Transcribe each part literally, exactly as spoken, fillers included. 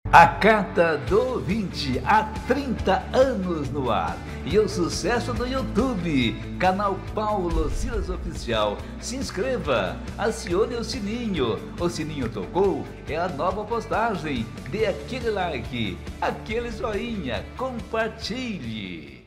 A Carta do Ouvinte, há trinta anos no ar. E o sucesso do YouTube, canal Paulo Silas Oficial. Se inscreva, acione o sininho. O sininho tocou, é a nova postagem. Dê aquele like, aquele joinha, compartilhe.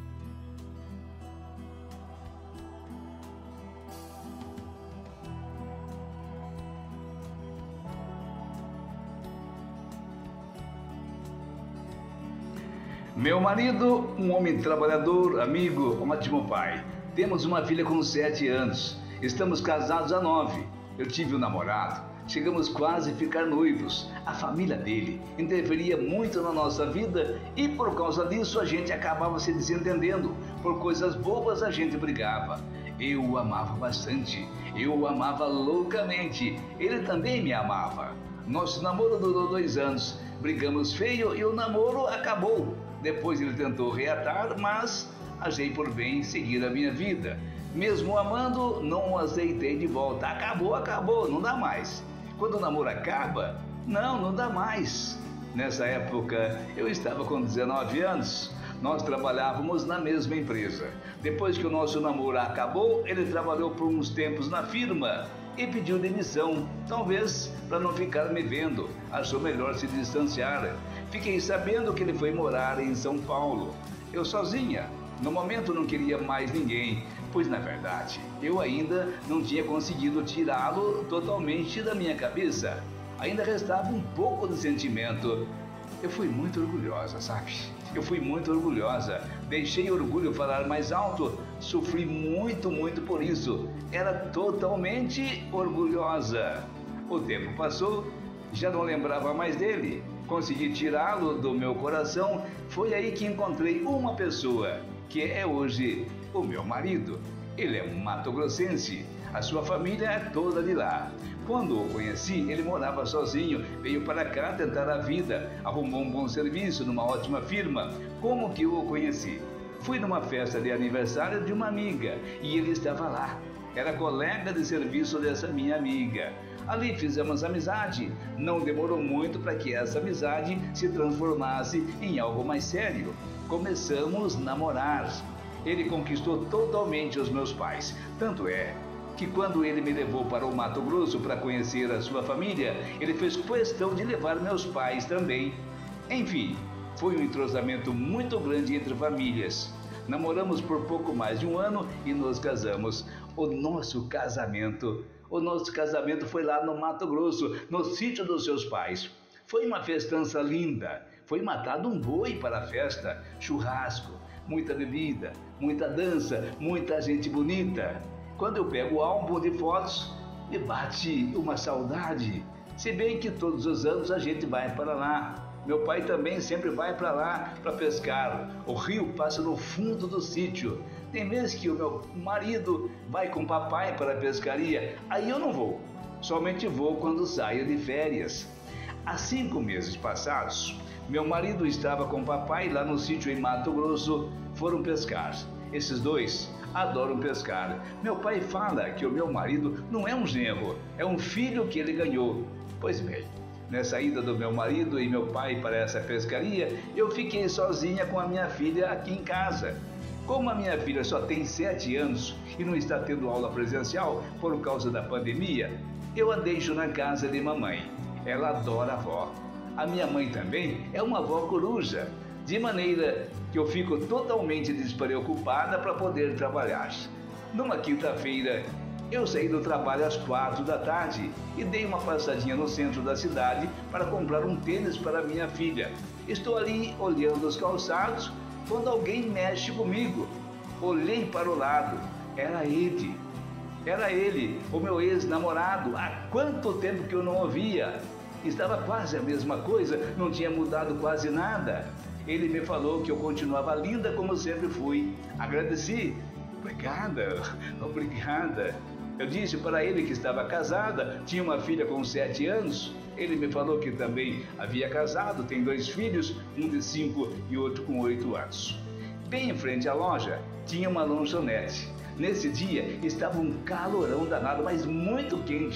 Meu marido, um homem trabalhador, amigo, um ótimo pai. Temos uma filha com sete anos. Estamos casados há nove. Eu tive um namorado. Chegamos quase a ficar noivos. A família dele interferia muito na nossa vida e por causa disso a gente acabava se desentendendo. Por coisas bobas a gente brigava. Eu o amava bastante. Eu o amava loucamente. Ele também me amava. Nosso namoro durou dois anos. Brigamos feio e o namoro acabou. Depois ele tentou reatar, mas achei por bem seguir a minha vida. Mesmo amando, não o aceitei de volta. Acabou, acabou, não dá mais. Quando o namoro acaba, não, não dá mais. Nessa época, eu estava com dezenove anos. Nós trabalhávamos na mesma empresa. Depois que o nosso namoro acabou, ele trabalhou por uns tempos na firma e pediu demissão, talvez para não ficar me vendo. Achou melhor se distanciar. Fiquei sabendo que ele foi morar em São Paulo. Eu sozinha. No momento não queria mais ninguém, pois na verdade eu ainda não tinha conseguido tirá-lo totalmente da minha cabeça. Ainda restava um pouco de sentimento. Eu fui muito orgulhosa, sabe? Eu fui muito orgulhosa. Deixei o orgulho falar mais alto. Sofri muito, muito por isso. Era totalmente orgulhosa. O tempo passou, já não lembrava mais dele. Consegui tirá-lo do meu coração. Foi aí que encontrei uma pessoa, que é hoje o meu marido. Ele é mato-grossense. A sua família é toda de lá. Quando o conheci, ele morava sozinho, veio para cá tentar a vida, arrumou um bom serviço numa ótima firma. Como que eu o conheci? Fui numa festa de aniversário de uma amiga e ele estava lá. Era colega de serviço dessa minha amiga. Ali fizemos amizade. Não demorou muito para que essa amizade se transformasse em algo mais sério. Começamos a namorar. Ele conquistou totalmente os meus pais. Tanto é que quando ele me levou para o Mato Grosso para conhecer a sua família, ele fez questão de levar meus pais também. Enfim, foi um entrosamento muito grande entre famílias. Namoramos por pouco mais de um ano e nos casamos. O nosso casamento, o nosso casamento foi lá no Mato Grosso, no sítio dos seus pais. Foi uma festança linda. Foi matado um boi para a festa, churrasco, muita bebida, muita dança, muita gente bonita. Quando eu pego o álbum de fotos, me bate uma saudade. Se bem que todos os anos a gente vai para lá. Meu pai também sempre vai para lá para pescar. O rio passa no fundo do sítio. Tem vezes que o meu marido vai com o papai para a pescaria. Aí eu não vou. Somente vou quando saio de férias. Há cinco meses passados, meu marido estava com o papai lá no sítio em Mato Grosso. Foram pescar. Esses dois adoram pescar. Meu pai fala que o meu marido não é um genro, é um filho que ele ganhou. Pois bem, nessa ida do meu marido e meu pai para essa pescaria, eu fiquei sozinha com a minha filha aqui em casa. Como a minha filha só tem sete anos e não está tendo aula presencial por causa da pandemia, eu a deixo na casa de mamãe. Ela adora a avó. A minha mãe também é uma avó coruja, de maneira que eu fico totalmente despreocupada para poder trabalhar. Numa quinta-feira, eu saí do trabalho às quatro da tarde e dei uma passadinha no centro da cidade para comprar um tênis para minha filha. Estou ali olhando os calçados quando alguém mexe comigo. Olhei para o lado, era ele. Era ele, o meu ex-namorado. Há quanto tempo que eu não o via? Estava quase a mesma coisa, não tinha mudado quase nada. Ele me falou que eu continuava linda como sempre fui. Agradeci. Obrigada, obrigada. Eu disse para ele que estava casada, tinha uma filha com sete anos. Ele me falou que também havia casado, tem dois filhos, um de cinco e outro com oito anos. Bem em frente à loja, tinha uma lanchonete. Nesse dia estava um calorão danado, mas muito quente.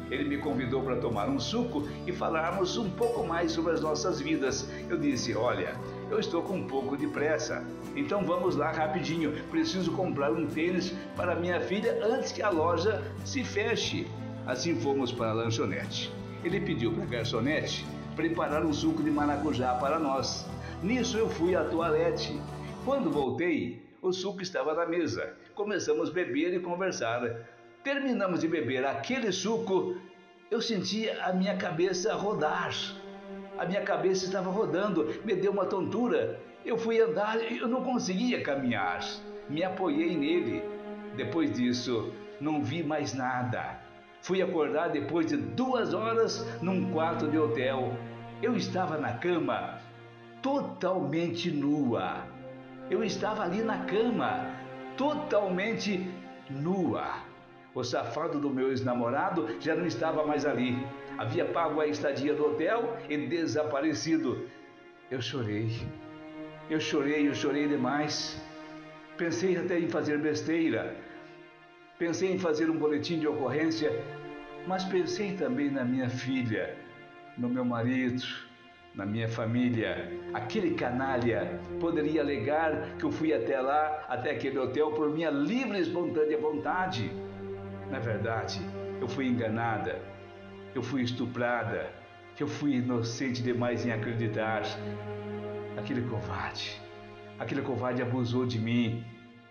Ele me convidou para tomar um suco e falarmos um pouco mais sobre as nossas vidas. Eu disse: olha, eu estou com um pouco de pressa, então vamos lá rapidinho. Preciso comprar um tênis para minha filha antes que a loja se feche. Assim fomos para a lanchonete. Ele pediu para a garçonete preparar um suco de maracujá para nós. Nisso eu fui à toalete. Quando voltei, o suco estava na mesa. Começamos a beber e conversar. Terminamos de beber aquele suco, eu sentia a minha cabeça rodar. A minha cabeça estava rodando, me deu uma tontura. Eu fui andar e eu não conseguia caminhar. Me apoiei nele. Depois disso, não vi mais nada. Fui acordar depois de duas horas num quarto de hotel. Eu estava na cama, totalmente nua. Eu estava ali na cama, totalmente nua. O safado do meu ex-namorado já não estava mais ali. Havia pago a estadia do hotel e desaparecido. Eu chorei. Eu chorei, eu chorei demais. Pensei até em fazer besteira. Pensei em fazer um boletim de ocorrência, mas pensei também na minha filha, no meu marido, na minha família. Aquele canalha poderia alegar que eu fui até lá, até aquele hotel, por minha livre e espontânea vontade. Na verdade, eu fui enganada, eu fui estuprada, eu fui inocente demais em acreditar. Aquele covarde, aquele covarde abusou de mim,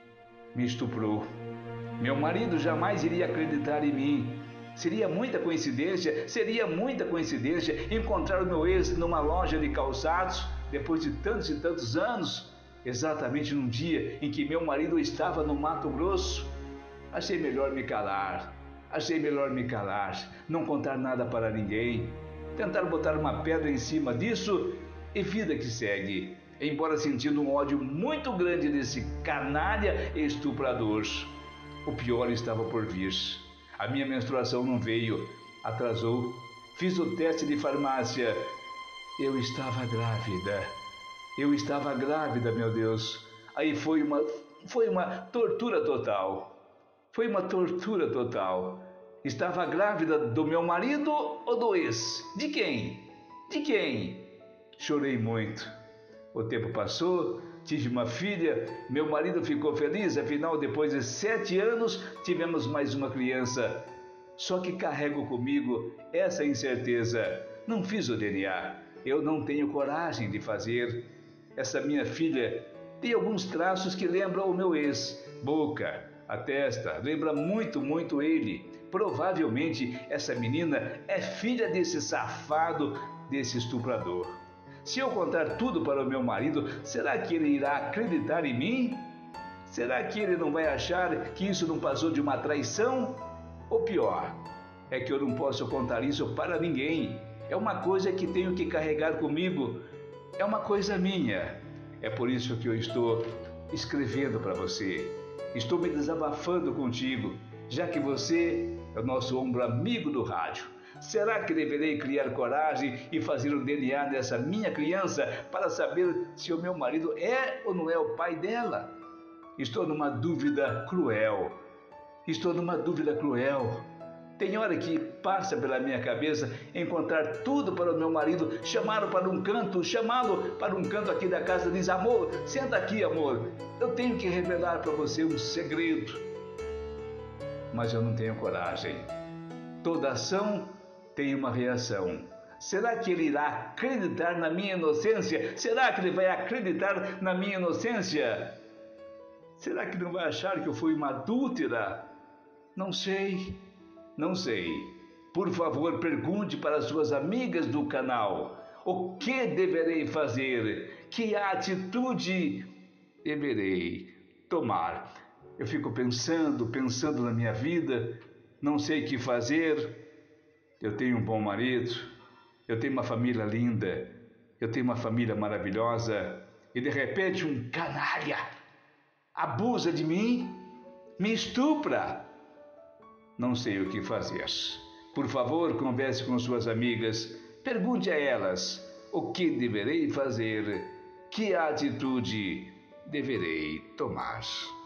me estuprou. Meu marido jamais iria acreditar em mim. Seria muita coincidência, seria muita coincidência encontrar o meu ex numa loja de calçados, depois de tantos e tantos anos, exatamente num dia em que meu marido estava no Mato Grosso. Achei melhor me calar, achei melhor me calar, não contar nada para ninguém, tentar botar uma pedra em cima disso e vida que segue, embora sentindo um ódio muito grande desse canalha estuprador. O pior estava por vir. A minha menstruação não veio, atrasou. Fiz o teste de farmácia. Eu estava grávida. Eu estava grávida, meu Deus. Aí foi uma, foi uma tortura total. Foi uma tortura total. Estava grávida do meu marido ou do ex? De quem? De quem? Chorei muito. O tempo passou, tive uma filha, meu marido ficou feliz, afinal, depois de sete anos, tivemos mais uma criança. Só que carrego comigo essa incerteza. Não fiz o D N A, eu não tenho coragem de fazer. Essa minha filha tem alguns traços que lembram o meu ex. Boca, a testa, lembra muito, muito ele. Provavelmente essa menina é filha desse safado, desse estuprador. Se eu contar tudo para o meu marido, será que ele irá acreditar em mim? Será que ele não vai achar que isso não passou de uma traição? Ou pior, é que eu não posso contar isso para ninguém. É uma coisa que tenho que carregar comigo. É uma coisa minha. É por isso que eu estou escrevendo para você. Estou me desabafando contigo, já que você é o nosso ombro amigo do rádio. Será que deverei criar coragem e fazer um D N A nessa minha criança para saber se o meu marido é ou não é o pai dela? Estou numa dúvida cruel. Estou numa dúvida cruel. Tem hora que passa pela minha cabeça encontrar tudo para o meu marido, chamá-lo para um canto, chamá-lo para um canto aqui da casa, diz: amor, senta aqui, amor. Eu tenho que revelar para você um segredo. Mas eu não tenho coragem. Toda ação tem uma reação. Será que ele irá acreditar na minha inocência? Será que ele vai acreditar na minha inocência? Será que não vai achar que eu fui uma adúltera? Não sei, não sei. Por favor, pergunte para as suas amigas do canal. O que deverei fazer? Que atitude deverei tomar? Eu fico pensando, pensando na minha vida, não sei o que fazer. Eu tenho um bom marido, eu tenho uma família linda, eu tenho uma família maravilhosa e de repente um canalha abusa de mim, me estupra. Não sei o que fazer. Por favor, converse com suas amigas, pergunte a elas o que deverei fazer, que atitude deverei tomar.